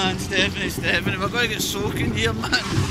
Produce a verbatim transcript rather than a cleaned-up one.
man, Stephanie, Stephanie, we're going to get soaking here, man.